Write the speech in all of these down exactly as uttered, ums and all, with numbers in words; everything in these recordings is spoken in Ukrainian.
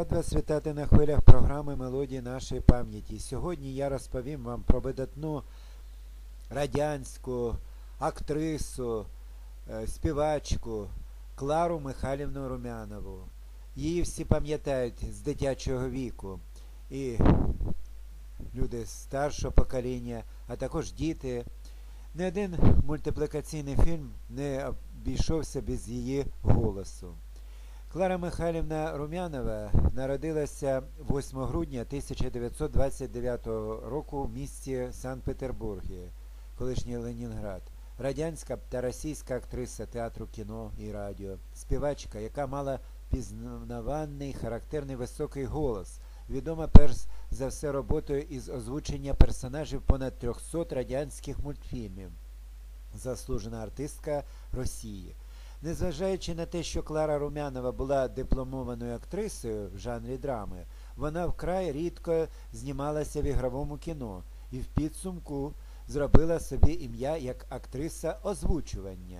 Рад вас вітати на хвилях програми «Мелодії нашої пам'яті». Сьогодні я розповім вам про видатну радянську актрису, співачку Клару Михайлівну Румянову. Її всі пам'ятають з дитячого віку. І люди старшого покоління, а також діти. Не один мультиплікаційний фільм не обійшовся без її голосу. Клара Михайлівна Румянова народилася восьмого грудня тисяча дев'ятсот двадцять дев'ятого року в місті Санкт-Петербургі, колишній Ленінград. Радянська та російська актриса театру, кіно і радіо. Співачка, яка мала пізнаваний, характерний високий голос. Відома перш за все роботою із озвучення персонажів понад трьохсот радянських мультфільмів. Заслужена артистка Росії. Незважаючи на те, що Клара Румянова була дипломованою актрисою в жанрі драми, вона вкрай рідко знімалася в ігровому кіно і в підсумку зробила собі ім'я як актриса озвучування.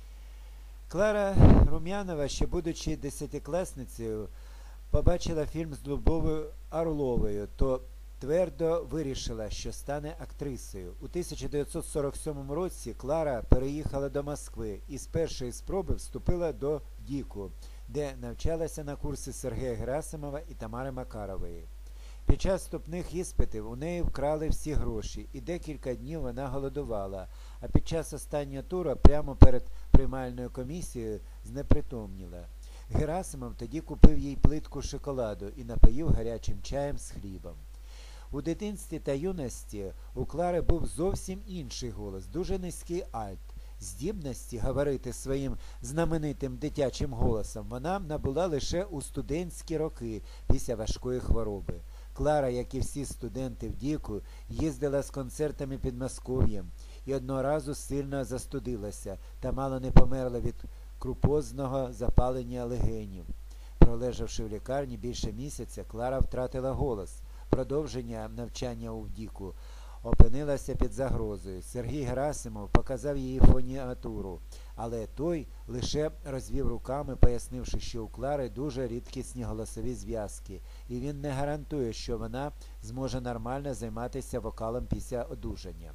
Клара Румянова, ще будучи десятикласницею, побачила фільм з Любов'ю Орловою, то твердо вирішила, що стане актрисою. У тисяча дев'ятсот сорок сьомому році Клара переїхала до Москви і з першої спроби вступила до ДІКу, де навчалася на курси Сергія Герасимова і Тамари Макарової. Під час вступних іспитів у неї вкрали всі гроші, і декілька днів вона голодувала, а під час останнього туру прямо перед приймальною комісією знепритомніла. Герасимов тоді купив їй плитку шоколаду і напоїв гарячим чаєм з хлібом. У дитинстві та юності у Клари був зовсім інший голос, дуже низький альт. Здібності говорити своїм знаменитим дитячим голосом вона набула лише у студентські роки після важкої хвороби. Клара, як і всі студенти в ДІКу, їздила з концертами під Москов'ям і одного разу сильно застудилася та мало не померла від крупозного запалення легенів. Пролежавши в лікарні більше місяця, Клара втратила голос. Продовження навчання у ДІКу опинилося під загрозою. Сергій Герасимов показав її фоніатуру, але той лише розвів руками, пояснивши, що у Клари дуже рідкісні голосові зв'язки, і він не гарантує, що вона зможе нормально займатися вокалом після одужання.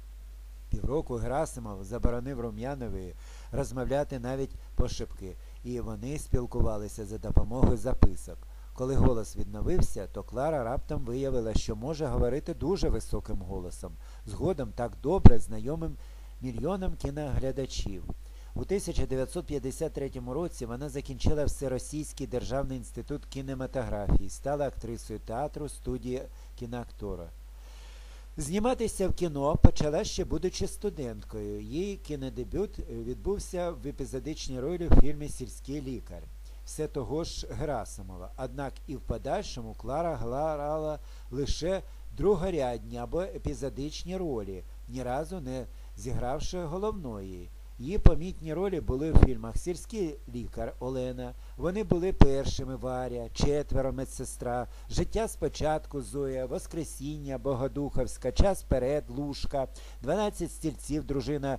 Півроку Герасимов заборонив Румянові розмовляти навіть пошепки, і вони спілкувалися за допомогою записок. Коли голос відновився, то Клара раптом виявила, що може говорити дуже високим голосом, згодом так добре знайомим мільйонам кіноглядачів. У тисяча дев'ятсот п'ятдесят третьому році вона закінчила Всеросійський державний інститут кінематографії, стала актрисою театру, студії кіноактора. Зніматися в кіно почала ще будучи студенткою. Її кінодебют відбувся в епізодичній ролі в фільмі «Сільський лікар» все того ж Герасимова. Однак і в подальшому Клара грала лише другорядні або епізодичні ролі, ні разу не зігравши головної. Її помітні ролі були в фільмах «Сільський лікар» Олена, вони були першими Варя, Четверо медсестра, Життя спочатку Зоя, Воскресіння Богодуховська, Час вперед Лушка, Дванадцять стільців дружина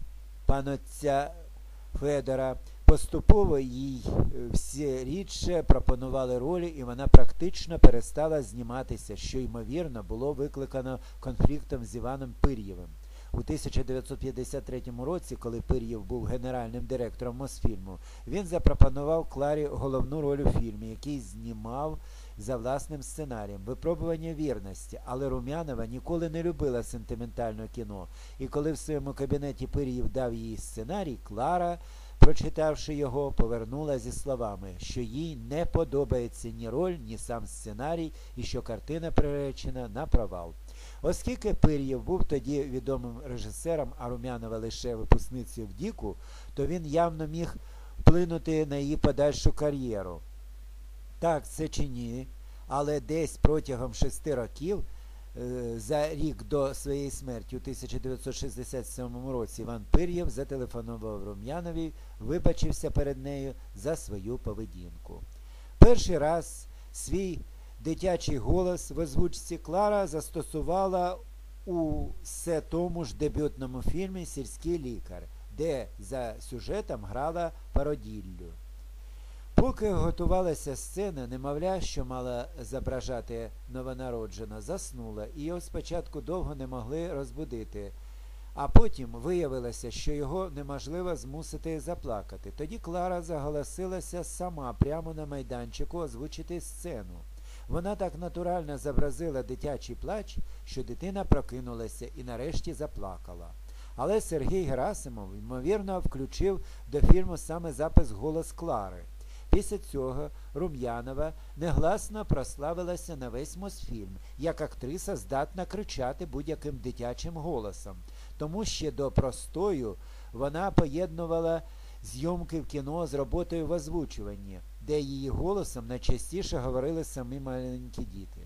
панотця Федора. Поступово їй всі рідше пропонували ролі, і вона практично перестала зніматися, що, ймовірно, було викликано конфліктом з Іваном Пир'євим. У тисяча дев'ятсот п'ятдесят третьому році, коли Пир'єв був генеральним директором Мосфільму, він запропонував Кларі головну роль у фільмі, який знімав за власним сценарієм «Випробування вірності», але Румянова ніколи не любила сентиментальне кіно, і коли в своєму кабінеті Пир'єв дав їй сценарій, Клара, прочитавши його, повернула зі словами, що їй не подобається ні роль, ні сам сценарій, і що картина приречена на провал. Оскільки Пир'єв був тоді відомим режисером, а Румянова лише випускницею в ДІКу, то він явно міг вплинути на її подальшу кар'єру. Так, це чи ні, але десь протягом шести років, за рік до своєї смерті у тисяча дев'ятсот шістдесят сьомому році, Іван Пир'єв зателефонував Румяновій, вибачився перед нею за свою поведінку. Перший раз свій дитячий голос в озвучці Клара застосувала у все тому ж дебютному фільмі «Сільський лікар», де за сюжетом грала Пароділлю. Поки готувалася сцена, немовля, що мала зображати новонароджена, заснула, і його спочатку довго не могли розбудити, а потім виявилося, що його неможливо змусити заплакати. Тоді Клара заголосилася сама прямо на майданчику озвучити сцену. Вона так натурально зобразила дитячий плач, що дитина прокинулася і нарешті заплакала. Але Сергій Герасимов, ймовірно, включив до фільму саме запис «Голос Клари». Після цього Рум'янова негласно прославилася на весь Мосфільм, як актриса здатна кричати будь-яким дитячим голосом. Тому ще до простою вона поєднувала зйомки в кіно з роботою в озвучуванні, де її голосом найчастіше говорили самі маленькі діти.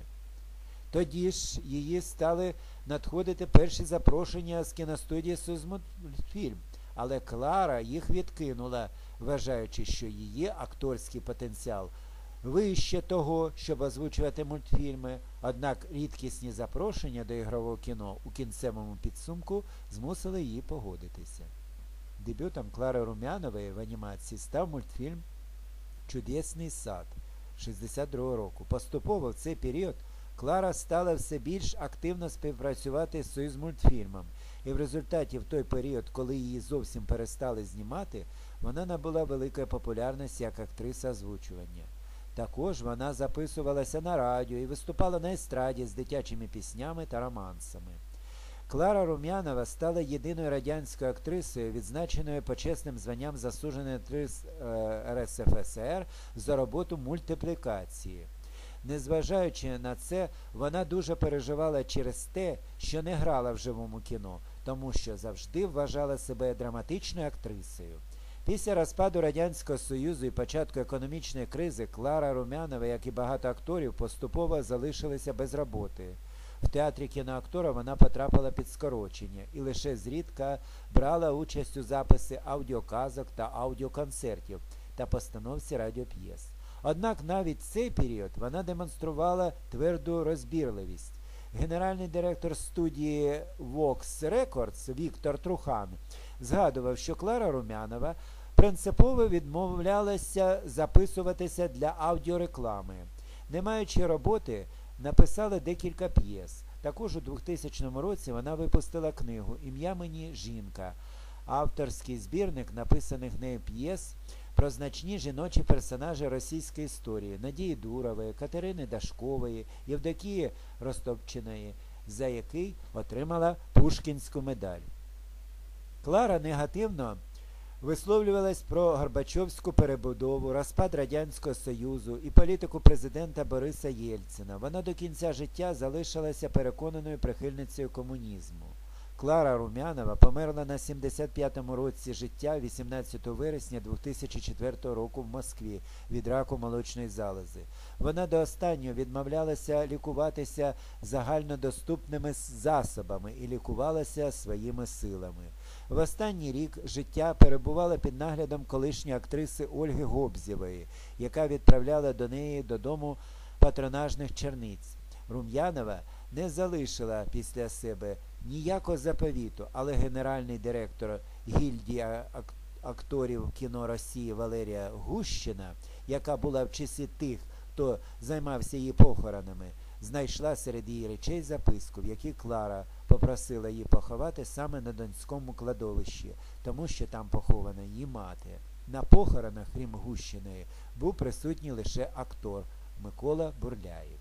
Тоді ж її стали надходити перші запрошення з кіностудії «Союзмультфільм», але Клара їх відкинула, вважаючи, що її акторський потенціал вище того, щоб озвучувати мультфільми, однак рідкісні запрошення до ігрового кіно у кінцевому підсумку змусили її погодитися. Дебютом Клари Румянової в анімації став мультфільм «Чудесний сад» шістдесят другого року. Поступово в цей період Клара стала все більш активно співпрацювати з «Союзмультфільмом», і в результаті в той період, коли її зовсім перестали знімати, вона набула великої популярності як актриса озвучування. Також вона записувалася на радіо і виступала на естраді з дитячими піснями та романсами. Клара Румянова стала єдиною радянською актрисою, відзначеною почесним званням заслуженої актриси ер ес еф ес ер за роботу мультиплікації. Незважаючи на це, вона дуже переживала через те, що не грала в живому кіно, тому що завжди вважала себе драматичною актрисою. Після розпаду Радянського Союзу і початку економічної кризи Клара Румянова, як і багато акторів, поступово залишилася без роботи. В театрі кіноактора вона потрапила під скорочення і лише зрідка брала участь у записі аудіоказок та аудіоконцертів та постановці радіоп'єс. Однак навіть цей період вона демонструвала тверду розбірливість. Генеральний директор студії Vox Records Віктор Трухан згадував, що Клара Румянова принципово відмовлялася записуватися для аудіореклами. Не маючи роботи, написала декілька п'єс. Також у двохтисячному році вона випустила книгу «Ім'я мені жінка», авторський збірник написаних нею п'єс про значні жіночі персонажі російської історії Надії Дурової, Катерини Дашкової, Євдокії Ростопчиної, за який отримала Пушкінську медаль. Клара негативно висловлювалась про Горбачовську перебудову, розпад Радянського Союзу і політику президента Бориса Єльцина. Вона до кінця життя залишилася переконаною прихильницею комунізму. Клара Румянова померла на сімдесят п'ятому році життя вісімнадцятого вересня дві тисячі четвертого року в Москві від раку молочної залози. Вона до останнього відмовлялася лікуватися загальнодоступними засобами і лікувалася своїми силами. В останній рік життя перебувала під наглядом колишньої актриси Ольги Гобзєвої, яка відправляла до неї додому патронажних черниць. Рум'янова не залишила після себе ніякого заповіту, але генеральний директор гільдії акторів кіно Росії Валерія Гущина, яка була в числі тих, хто займався її похоронами, знайшла серед її речей записку, в якій Клара попросила її поховати саме на Донському кладовищі, тому що там похована її мати. На похоронах, крім Гущиної, був присутній лише актор Микола Бурляєв.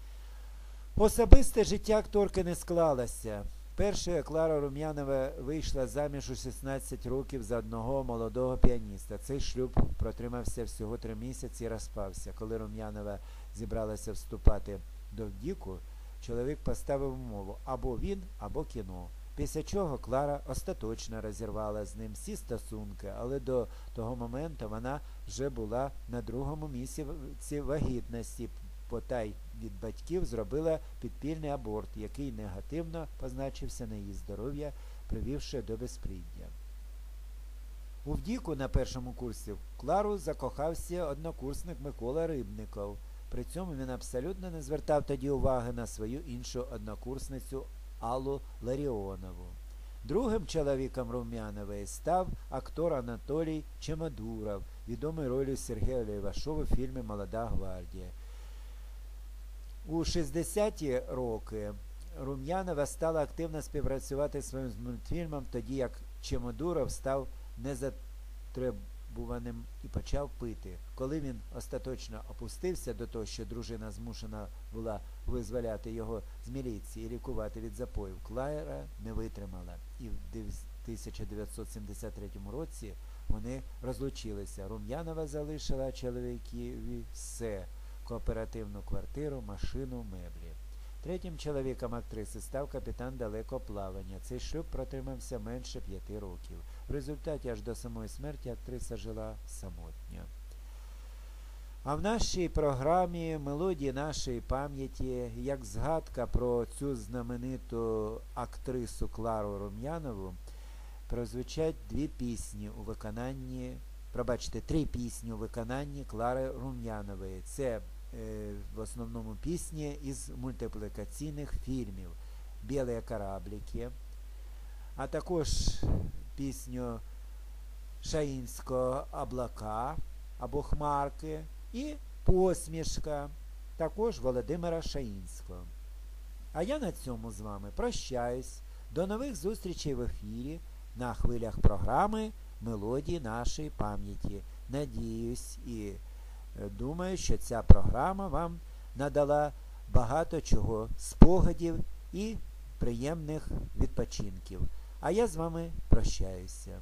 Особисте життя акторки не склалося. Першою Клара Румянова вийшла заміж у шістнадцять років за одного молодого піаніста. Цей шлюб протримався всього три місяці і розпався. Коли Румянова зібралася вступати до віку, чоловік поставив умову – або він, або кіно. Після чого Клара остаточно розірвала з ним всі стосунки, але до того моменту вона вже була на другому місяці вагітності. Потай від батьків зробила підпільний аборт, який негативно позначився на її здоров'я, привівши до безпліддя. У вдіку на першому курсі в Клару закохався однокурсник Микола Рибников. При цьому він абсолютно не звертав тоді уваги на свою іншу однокурсницю Аллу Ларіонову. Другим чоловіком Румянової став актор Анатолій Чемодуров, відомою ролью Сергія Левашова в фільмі «Молода гвардія». У шістдесяті роки Рум'янова стала активно співпрацювати зі своїм мультфільмом, тоді як Чемодуров став незатребуваним і почав пити. Коли він остаточно опустився до того, що дружина змушена була визволяти його з міліції і лікувати від запоїв, Клара не витримала. І в тисяча дев'ятсот сімдесят третьому році вони розлучилися. Рум'янова залишила чоловікові все – кооперативну квартиру, машину, меблі. Третім чоловіком актриси став капітан далекоплавання. Цей шлюб протримався менше п'яти років. В результаті аж до самої смерті актриса жила самотньо. А в нашій програмі «Мелодії нашої пам'яті», як згадка про цю знамениту актрису Клару Рум'янову, прозвучать дві пісні у виконанні, пробачте, три пісні у виконанні Клари Рум'янової. Це в основному пісні із мультиплікаційних фільмів «Білі кораблики», а також пісню Шаїнського «Облака» або «Хмарки» і «Посмішка» також Володимира Шаїнського. А я на цьому з вами прощаюсь. До нових зустрічей в ефірі на хвилях програми «Мелодії нашої пам'яті». Надіюсь і думаю, що ця програма вам надала багато чого, спогадів і приємних відпочинків. А я з вами прощаюся.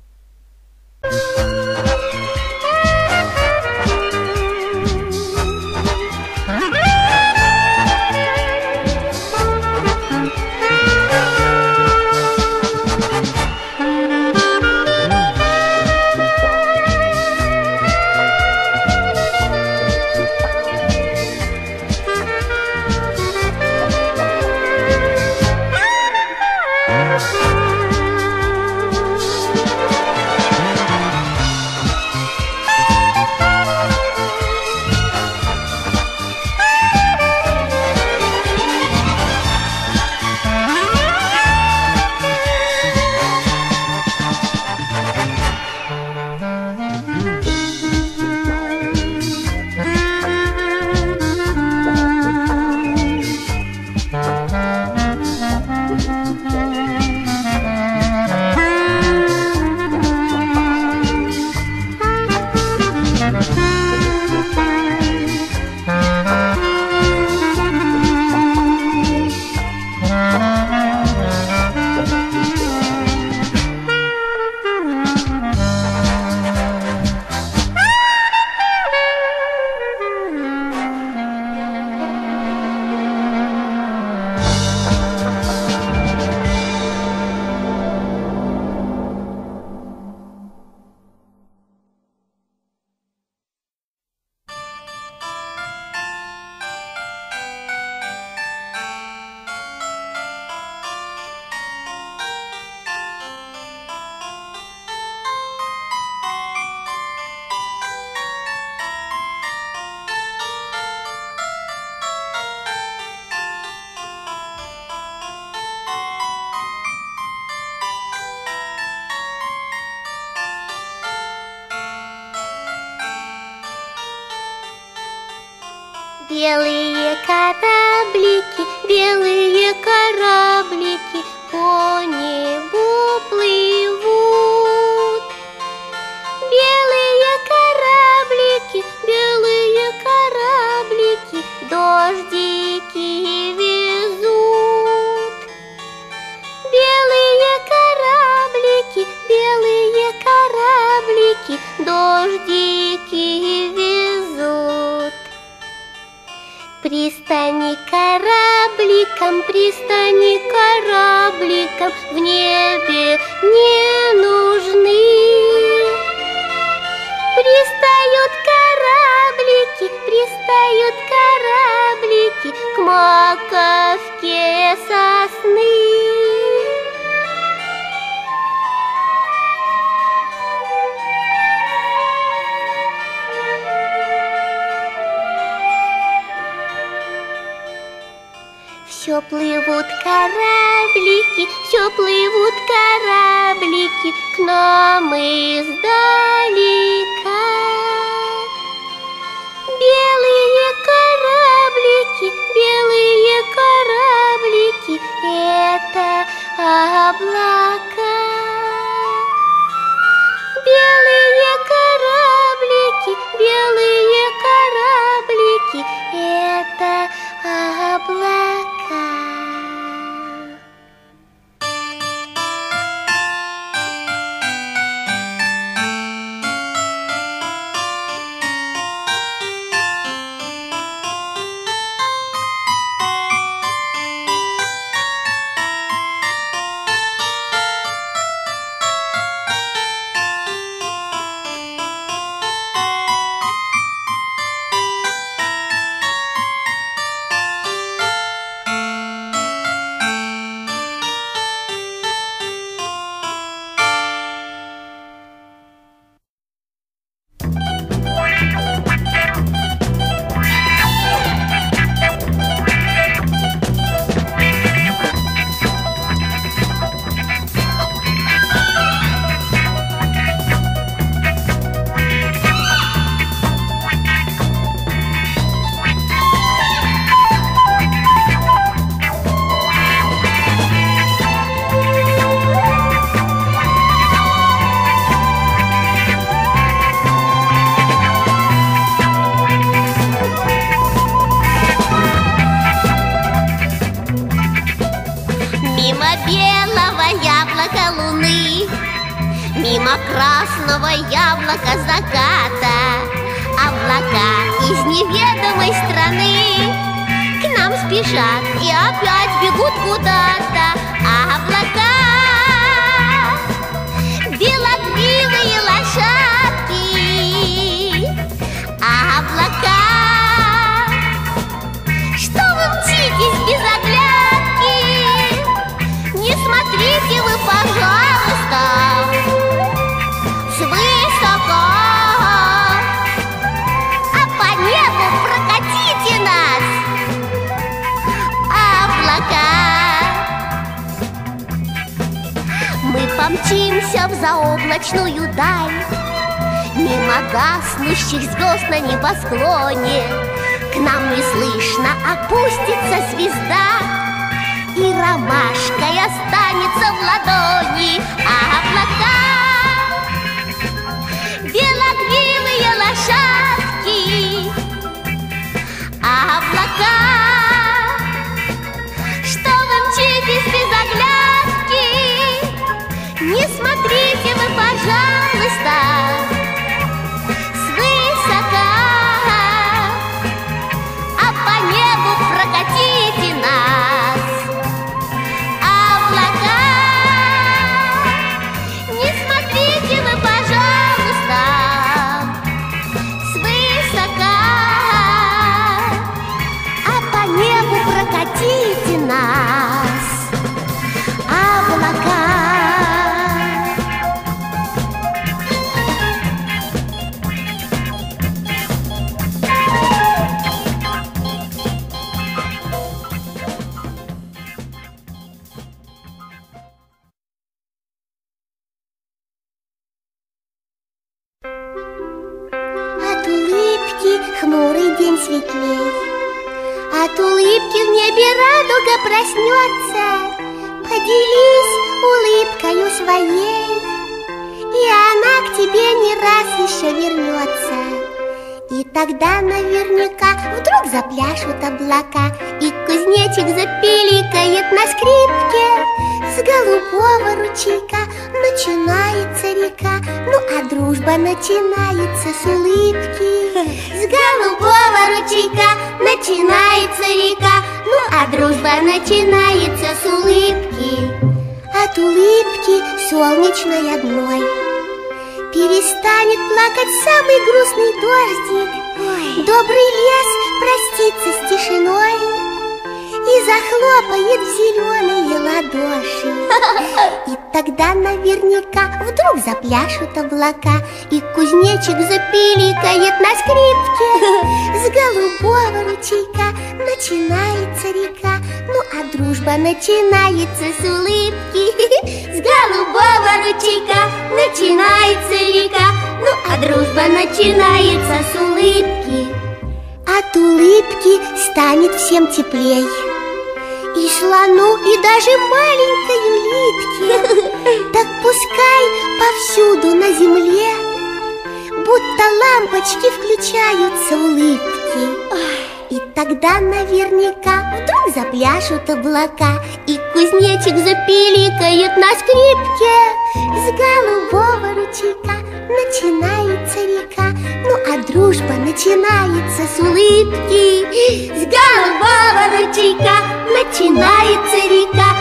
Белые кораблики, белые кораблики по небу плывут. Белые кораблики, белые кораблики дождики везут. Белые кораблики, белые кораблики дождики везут. Пристани корабликом, пристани корабликом, в небе не нужны. Пристают кораблики, пристают кораблики к маковке сосны. Все плывут кораблики, все плывут кораблики к нам издалека. белые кораблики — это облака. Белые кораблики, белые кораблики — это облака. Мимо красного яблока заката облака из неведомой страны к нам спешат и опять бегут куда-то. Облака, белокривые лошадки. Облака, что вы мчитесь без оглядки? Не смотрите вы, пожалуйста, свысока, а по небу прокатите нас, облака. Мы помчимся в заоблачную даль, мимо гаснущих звезд на небосклоне. К нам неслышно опустится звезда, и ромашкой останется в ладони. Облака, белокривые лошадки. Облака, что вы мчитесь без оглядки? Не смотрите вы, пожалуйста, свысока, а по небу прокатите нас. Облака, не смотрите вы, пожалуйста, свысока, а по небу прокатите нас. Облака. От улыбки хмурый день светлей, от улыбки в небе радуга проснется. Поделись улыбкою своей, и она к тебе не раз еще вернется. И тогда наверняка вдруг запляшут облака, и кузнечик запиликает на скрипке. С голубого ручейка начинается река, ну а дружба начинается с улыбки. С голубого ручейка начинается река, ну а дружба начинается с улыбки. От улыбки солнечной одной перестанет плакать самый грустный дождик. Ой. Добрый лес простится с тишиной и захлопает в зеленые ладоши. И тогда наверняка вдруг запляшут облака, и кузнечик запиликает на скрипке. С голубого ручейка начинается река, ну а дружба начинается с улыбки. С голубого ручейка начинается река, ну а дружба начинается с улыбки. А От улыбки станет всем теплей. И слону, и даже маленькой улитке. Так пускай повсюду на земле будто лампочки включаются улыбки. И тогда наверняка вдруг запляшут облака, и кузнечик запиликает на скрипке. С голубого ручейка начинается река, ну а дружба начинается с улыбки. С голубого ручейка начинается река.